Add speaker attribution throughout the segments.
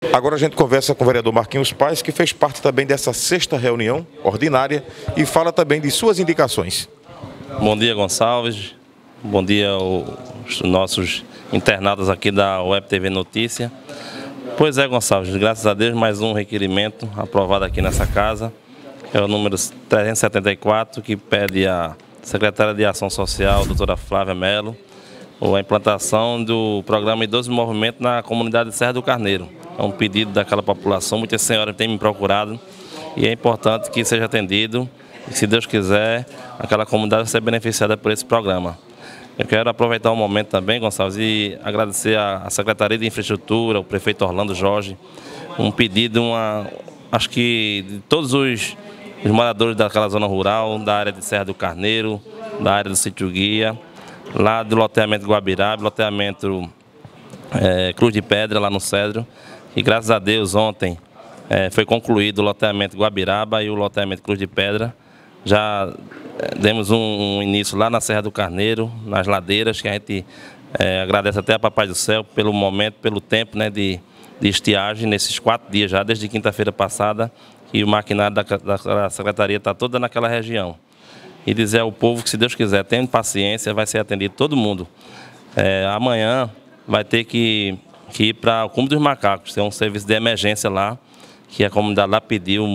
Speaker 1: Agora a gente conversa com o vereador Marquinhos Paes, que fez parte também dessa sexta reunião ordinária e fala também de suas indicações.
Speaker 2: Bom dia, Gonçalves. Bom dia aos nossos internados aqui da Web TV Notícia. Pois é, Gonçalves, graças a Deus, mais um requerimento aprovado aqui nessa casa. É o número 374, que pede à secretária de Ação Social, doutora Flávia Mello, a implantação do programa Idoso em Movimento na comunidade de Serra do Carneiro. É um pedido daquela população, muitas senhoras têm me procurado e é importante que seja atendido e, se Deus quiser, aquela comunidade vai ser beneficiada por esse programa. Eu quero aproveitar o momento também, Gonçalves, e agradecer à Secretaria de Infraestrutura, ao prefeito Orlando Jorge, um pedido, acho que de todos os moradores daquela zona rural, da área de Serra do Carneiro, da área do Sítio Guia, lá do loteamento Guabiraba, loteamento Cruz de Pedra, lá no Cedro. E graças a Deus, ontem foi concluído o loteamento Guabiraba e o loteamento Cruz de Pedra. Já demos um início lá na Serra do Carneiro, nas ladeiras, que a gente agradece até a Papai do Céu pelo momento, pelo tempo, né, de estiagem nesses 4 dias já, desde quinta-feira passada, e o maquinário da Secretaria está toda naquela região. E dizer ao povo que, se Deus quiser, tenha paciência, vai ser atendido todo mundo. Amanhã vai ter que ir para o Cume dos Macacos, tem um serviço de emergência lá, que a comunidade lá pediu,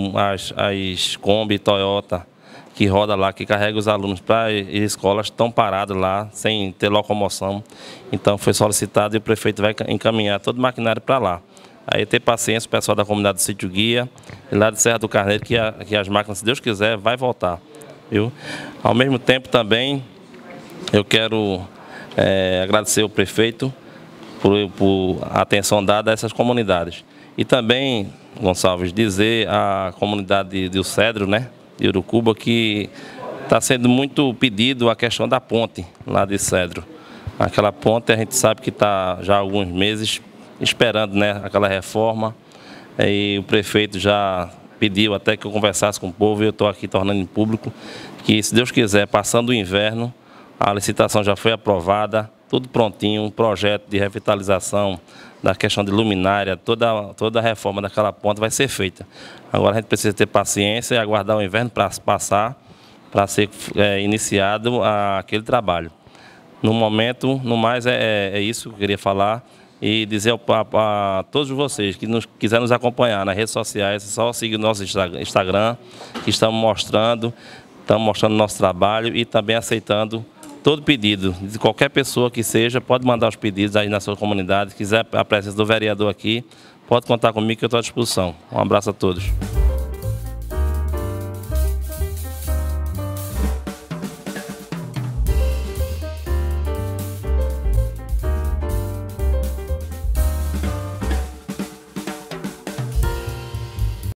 Speaker 2: as Kombi, Toyota, que roda lá, que carrega os alunos para as escolas, estão parados lá, sem ter locomoção. Então foi solicitado e o prefeito vai encaminhar todo o maquinário para lá. Aí ter paciência, o pessoal da comunidade do Sítio Guia, e lá de Serra do Carneiro, que as máquinas, se Deus quiser, vai voltar. Viu? Ao mesmo tempo também, eu quero agradecer ao prefeito por a atenção dada a essas comunidades. E também, Gonçalves, dizer à comunidade do Cedro, né, de Urucuba, que está sendo muito pedido a questão da ponte lá de Cedro. Aquela ponte a gente sabe que está já há alguns meses esperando, né, aquela reforma, e o prefeito já pediu até que eu conversasse com o povo, e eu estou aqui tornando em público que, se Deus quiser, passando o inverno, a licitação já foi aprovada, tudo prontinho, um projeto de revitalização da questão de luminária, toda a reforma daquela ponte vai ser feita. Agora a gente precisa ter paciência e aguardar o inverno para passar, para ser iniciado aquele trabalho. No momento, no mais, é isso que eu queria falar, e dizer a todos vocês que quiserem nos acompanhar nas redes sociais, é só seguir o nosso Instagram, que estamos mostrando nosso trabalho e também aceitando todo pedido de qualquer pessoa que seja. Pode mandar os pedidos aí na sua comunidade. Se quiser a presença do vereador aqui, pode contar comigo que eu estou à disposição. Um abraço a todos.